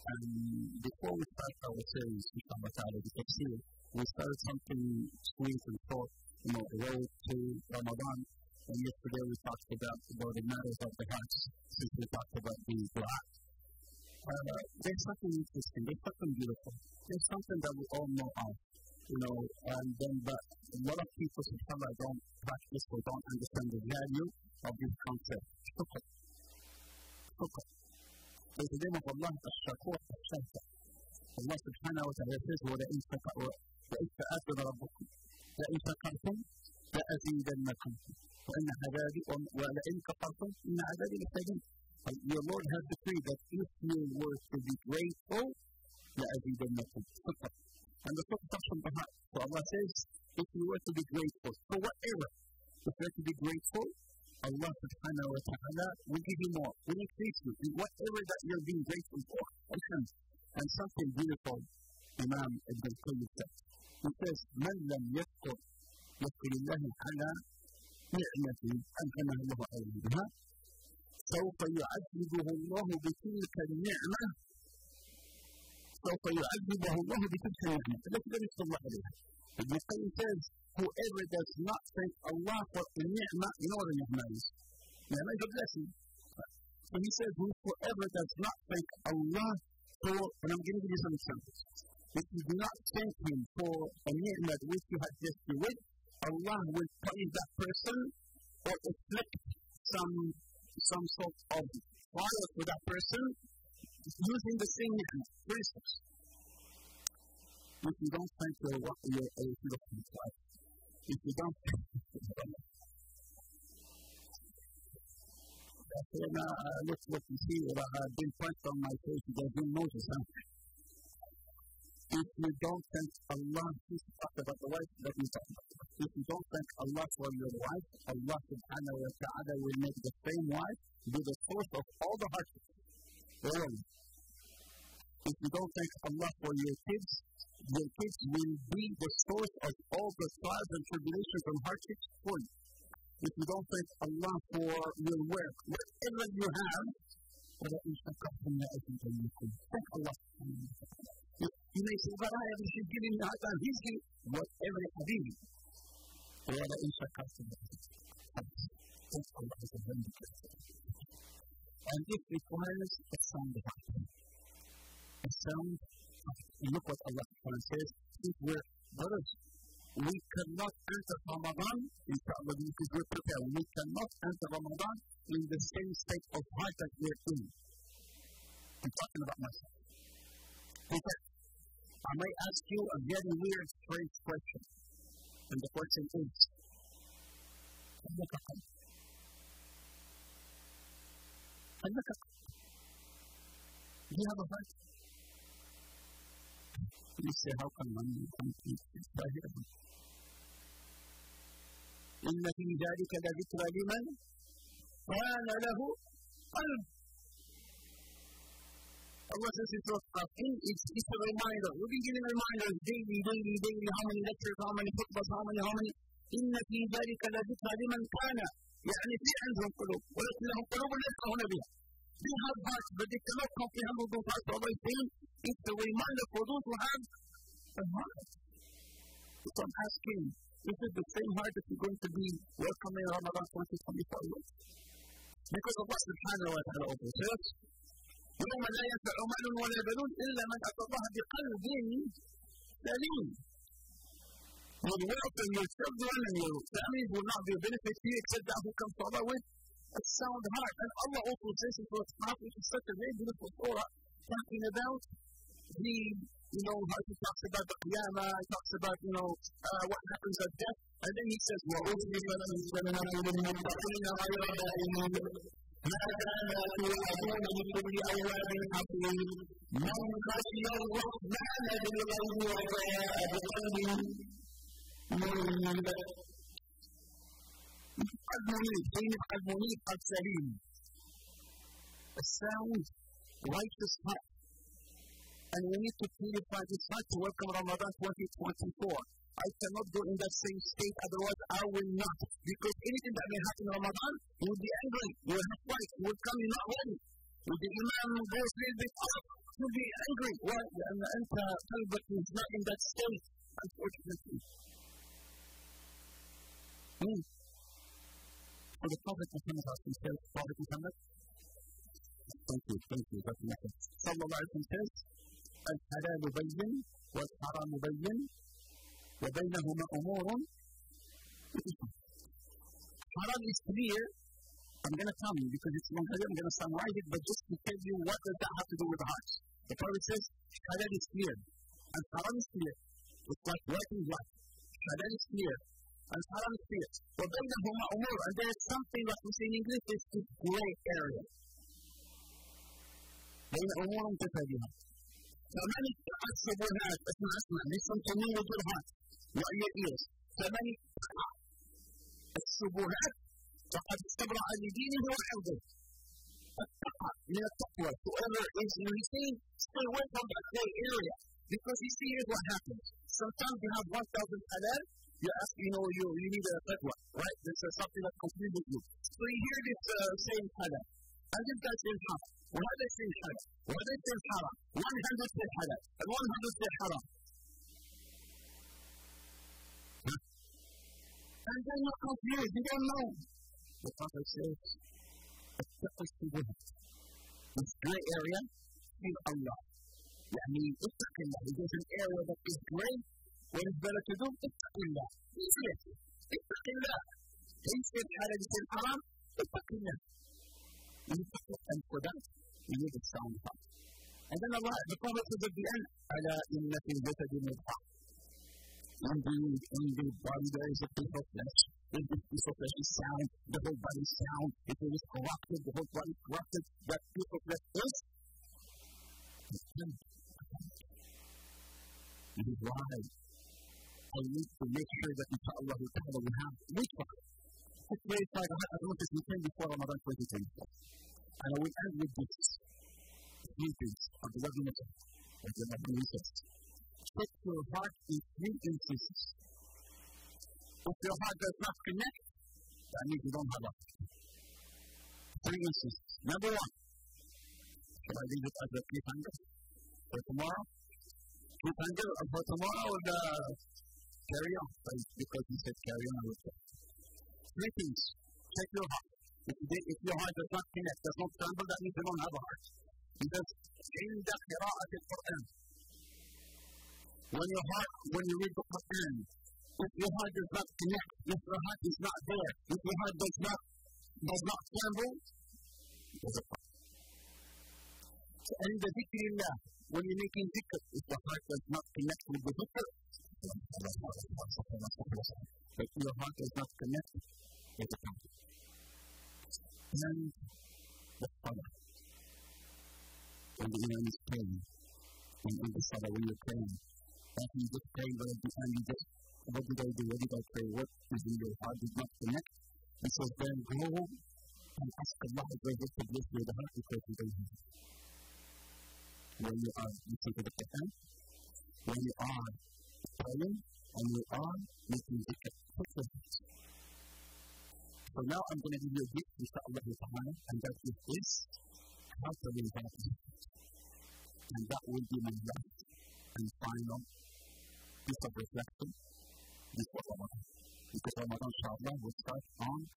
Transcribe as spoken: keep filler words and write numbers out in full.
And before we start our series, inshallah ta'ala, the tafsir, we started something sweet and short, you know, road to Ramadan. And yesterday we talked about, about the matters of the heart, since we talked about the dua. Uh, there's something interesting, there's something beautiful, there's something that we all know of, you know, and then but a lot of people, subhanAllah, don't practice or don't understand the value of this concept. Shukr. Shukr. There's the name of Allah, Al-Shakur, Al-Shakir. Allah subhanahu wa ta'ala says, وَلَئِنْ تَأَذَّنَ رَبُّكُمْ لَئِنْ شَكَرْتُمْ لَأَزِيدَنَّكُمْ وَإِنَّ عَذَابِي وَلَئِنْ كَفَرْتُمْ إِنَّ عَذَابِي لَشَدِيدٌ. Your Lord has decreed that if you were to be grateful, لَأَزِيدَنَّكُمْ. Shukr. And the shukr comes from the heart. So Allah says, if you were to be grateful for whatever, if you were to be grateful, Allah subhanahu wa ta'ala will give you more, will increase you in whatever that you're being grateful for. And something beautiful, Imam Ibn al-Qayyim says. He says, مَنْ لَمْ يَذْكُرْ يَذْكُرِ اللَّهِ عَلَى نِعْمَةٍ أَنْعَمَهَا اللَّهُ عَلَيْهِ سوف يعذبه الله بتلك النعمة سوف يعذبه الله بتلك النعمة التي لم يشكر الله عليها. Ibn al-Qayyim says, whoever does not thank Allah for the ni'mah, you know what the ni'mah is? Ni'mah is a blessing. So he says, whoever does not thank Allah for, and I'm going to give you some examples. If you do not thank Him for a ni'mah which you have just with, Allah will punish that person or inflict some, some sort of fire for that person using the same ni'mah. For instance, if you don't thank your your your wife, if you don't thank that's when uh, look what you see, uh, I've been punched on my face, you guys didn't notice, huh? If you don't thank Allah, please talk about the wife, let me talk about the wife. If you don't thank Allah for your wife, Allah subhanahu wa ta'ala will make the same wife be the source of all the hardships. Really. If you don't thank Allah for your kids, your kids will be the source of all the trials and tribulations and hardships for you. If you don't thank Allah for your work, whatever you have, thank Allah. You may say, but I have been giving me hard time. He's giving whatever it be. Thank Allah is a very good thing. And it requires a sound heart. A sound heart. Look what Allah says. If we're brothers, we cannot enter Ramadan, inshallah, because we're prepared. We cannot enter Ramadan in the same state of heart that we're in. I'm talking about myself. Okay. I may ask you a very weird, strange question. And the question is, do you have a heart? You say, how can one complete this by here? إن في ذلك لذكرى لمن كان له قلب. Allah says in Surah Al-Qaf, it's, it's a reminder. We've been giving reminders daily, daily, daily, how many lectures, how many khutbahs, how many, how many. إن في ذلك لذكرى لمن كان. يعني في عندهم قلوب ولكن لهم قلوب لا يفقهون بها. They have hearts, but they cannot comprehend those hearts. So Allah is saying, it's a reminder for those who have a heart. So I'm asking, is it the same heart that you're going to be welcoming Ramadan twenty twenty-four with? Because Allah subhanahu wa ta'ala also says, يوم لا ينفع مال ولا بنون إلا من أتى الله بقلب سليم. Your wealth and your children and your families will not be a benefit to you except that who comes to Allah with a sound heart. And Allah also says in Surah Al-Qaf, which is such a very beautiful surah, talking about the, you know, how he talks about the Qiyamah, he talks about, you know, uh, what happens at death. And then he says, وَأُزْلِفَتِ الْجَنَّةُ لِلْمُتَّقِينَ غَيْرَ بَعِيدٍ ما كان يوعدون بكل أواب حفيظ من خشي الرحمن بالغيب وجاء بقلب منيب. قلب منيب، كلمة قلب منيب قلب سليم. A sound, righteous heart. And we need to purify this heart to welcome Ramadan twenty twenty-four. I cannot go in that same state, otherwise I will not. Because anything that may happen in Ramadan, you will be angry, you will have fights, you will come, you're not ready. If the Imam goes a little bit up, you'll be angry. Why? لأن أنت قلبك is not in that state, unfortunately. Hmm. So the Prophet Muhammad says, Prophet Muhammad, thank you, thank you, that's nothing. Sallallahu alayhi wa sallam says, الحلال بين والحرام بين وبينهما أمور. Haram is clear. I'm going to tell you because it's long. I'm going to summarize it, but just to tell you what does that have to do with the heart. The Prophet says, halal is clear, and haram is clear. It's like white and black. Halal is clear, and haram is clear. وَبَيْنَهُمَا أُمُورٌ, and there is something, like we say in English, it's this gray area. بين أمور متشابهة. فمن اتقى الشبهات، اسمع اسمع، listen to me with your heart, not your ears. فمن اتقى الشبهات فقد استبرأ لدينه وعرضه. التقى من التقوى. Whoever is in receive, stay away from that gray area. Because you see, here's what happens. Sometimes you have one thousand halal, you ask, you know, you, you need a fatwa, right? This is something that confuses you. So you hear this uh, saying halal. And this guy says haram. وهذا says halal. وهذا says haram. one hundred says halal. And one hundred says haram. Huh? And then you're confused. You don't know. The Prophet says, اتقوا الشبهات. This gray area, fear Allah. يعني اتق الله. If there's an area that is gray, what is better to do? اتق الله. Easy it. اتق الله. He said halal, he said haram. اتق الله. And for that, we need a sound heart. And then Allah, the Prophet says at the end, أَلَا إِنَّ فِي الْجَسَدِ مُضْغَةً. Indeed, in the body there is a piece of flesh. If this piece of flesh is sound, the whole body is sound. If it is corrupted, the whole body is corrupted. That piece of flesh is This is why I need to make sure that inshallah ta'ala we have ritual. Let's verify the heart as much as we can before Ramadan twenty twenty-four. And I will end with this. Three things of the loving nature of the loving nature. Check your heart in three instances. If your heart does not connect, that means you don't have a heart. Three instances. Number one, shall I leave it as a cliffhanger for tomorrow? Cliffhanger for tomorrow or the carry on? Because you said carry on, I will say. Three things. Check your heart. If, they, if your heart does not connect, does not tremble, that means you don't have a heart. Because عند قراءة القرآن, when your heart, when you read the Quran, if your heart does not connect, if your heart is not there, if your heart does not does not tremble, there's a problem. So, and the dhikrillah, when you're making dhikr, if the heart does not connect with the dhikr, if your heart does not connect, there's a problem. And the salah. When the imam is praying, when in the salah, when you're praying, that you just pray, but at the end you just, what did I do? What did I pray? What is in your heart did not connect? He says, then go and ask Allah to bless you the heart because you don't have it. When you are listening to the Quran, when you are praying, and you are making dhikr, put your heart. So now I'm going to give you a gift, inshallah ta'ala, and that gift is how to live that gift. And that will be my last and final piece of reflection before Ramadan. Because Ramadan, inshallah, will start on